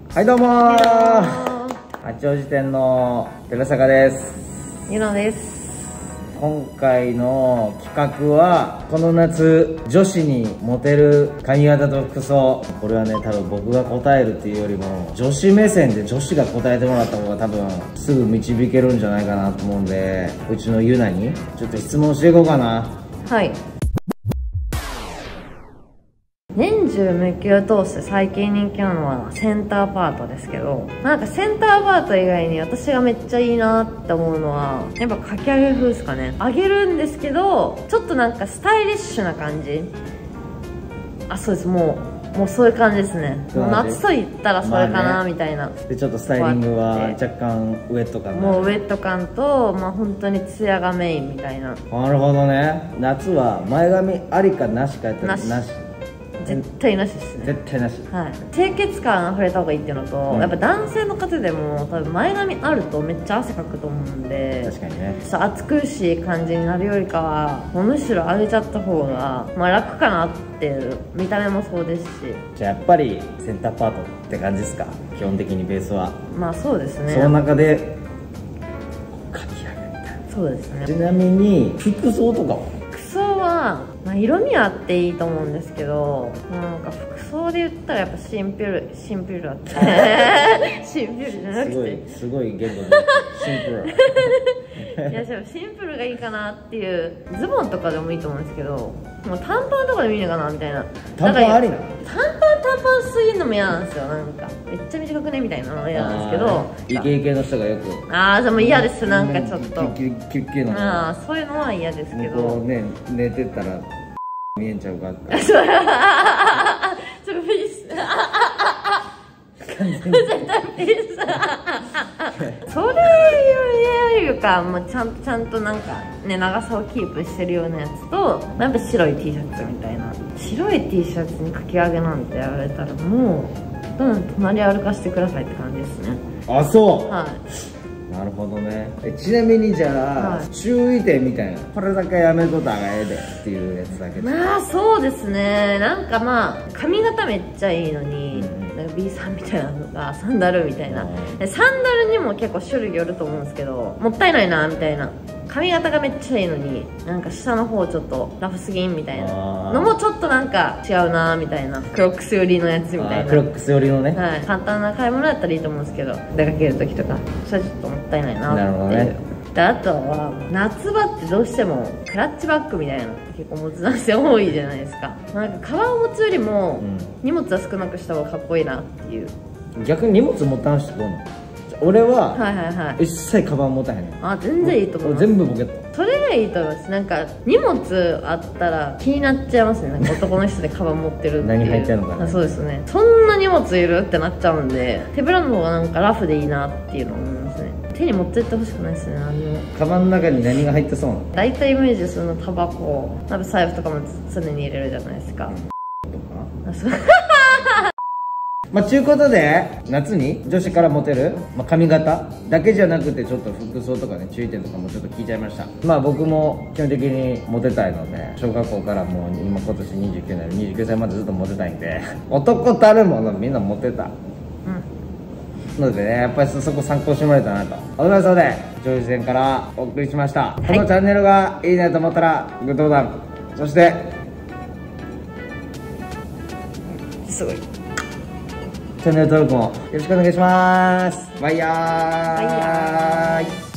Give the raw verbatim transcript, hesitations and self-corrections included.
はい、どうもー。八王子店の寺坂です。 ゆのです。 今回の企画は、この夏女子にモテる髪型と服装。これはね、多分僕が答えるっていうよりも、女子目線で女子が答えてもらった方が多分すぐ導けるんじゃないかなと思うんで、うちのゆなにちょっと質問していこうかな。 はい。年中無休を通して最近人気なのはセンターパートですけど、なんかセンターパート以外に私がめっちゃいいなって思うのはやっぱかき上げ風ですかね。上げるんですけどちょっとなんかスタイリッシュな感じ。あ、そうです。もうもうそういう感じですね。もう夏と言ったらそれかなみたいな、 でちょっとスタイリングは若干ウェット感、 もうウェット感と、まあ本当にツヤがメインみたいな。 なるほどね。夏は前髪ありかなしかやったらなし。 絶対なしですね。 絶対なし。はい。 清潔感あふれた方がいいっていうのと、うん、やっぱ男性の方でも多分前髪あるとめっちゃ汗かくと思うんで、 確かにね、 ちょっと暑苦しい感じになるよりかはもうむしろ上げちゃった方が、まあ、楽かなっていう。見た目もそうですし。 じゃあやっぱりセンターパートって感じですか、基本的にベースは。 まあそうですね。 その中でかき上げみたいな。 そうですね。 ちなみに服装とかは？ 服装はまあ、色味はあっていいと思うんですけど、なんか服装で言ったらやっぱシンプルシンプルだってシンプルじゃなくてすごいすごい言語でシンプルいや、でもシンプルがいいかなっていう。ズボンとかでもいいと思うんですけど、もう短パンとかでもいいのかなみたいな。 短パンありなの？ 短パン短パンすぎるのも嫌なんですよ。なんかめっちゃ短くねみたいなのも嫌なんですけど、 イケイケの人がよく、 ああでも嫌です。なんかちょっとキュッキュッキュッの、 ああそういうのは嫌ですけど、 こうね、寝てたら見えんちゃうかってちょっとピース絶対ピースそれよりかもうちゃんとちゃんとなんかね長さをキープしてるようなやつと、やっぱ白い T シャツみたいな。白い T シャツにかき上げなんてやられたらもうどんどん隣歩かしてくださいって感じですね。 あ、そう。 はい。 なるほどね。え、ちなみにじゃあ、はい、注意点みたいな、これだけやめとった方がええでっていうやつだけど。 まあそうですね。なんかまあ髪型めっちゃいいのに、うん、なんか B さんみたいなのがサンダルみたいな、でサンダルにも結構種類よると思うんですけど、もったいないなみたいな。髪型がめっちゃいいのになんか下の方ちょっとラフすぎんみたいなのもちょっとなんか違うなみたいな。クロックス寄りのやつみたいな。 クロックス寄りのね、 はい、簡単な買い物だったらいいと思うんですけど、出かける時とかそれちょっともったいないなっていう。 なるほどね。 であとは夏場ってどうしてもクラッチバッグみたいなのって結構持つ男性多いじゃないですか。なんかカバンを持つよりも荷物は少なくした方がかっこいいなっていう。 うん、逆に荷物持たん人どうなの？俺ははいはいはい、 一切カバン持たへんねん。 あ、全然いいと思います。 全部ポケット。 それがいいと思います。なんか荷物あったら気になっちゃいますね。なんか男の人でカバン持ってるっていう何入ってんのかな。 そうですね。そんな荷物いるってなっちゃうんで、手ぶらの方がなんかラフでいいなっていうのを思いますね。手に持ってってほしくないですね。あのカバンの中に何が入ってそうなの？ 大体イメージするのタバコ、なんか財布とかも常に入れるじゃないですか。とかあ、そうまあ、ちゅうことで、夏に女子からモテる、まあ、髪型だけじゃなくて、ちょっと服装とかね、注意点とかもちょっと聞いちゃいました。まあ、僕も基本的にモテたいので、小学校からもう今今年にじゅうきゅうになる、にじゅうきゅうさいまでずっとモテたいんで、男たるものみんなモテた。うん。のでね、やっぱりそこ参考してもらえたなと思いますので、女子戦からお送りしました。はい、このチャンネルがいいねと思ったら、グッドボタン、そして、 すごい。 チャンネル登録もよろしくお願いします。バイヤーイ。 バイヤーイ。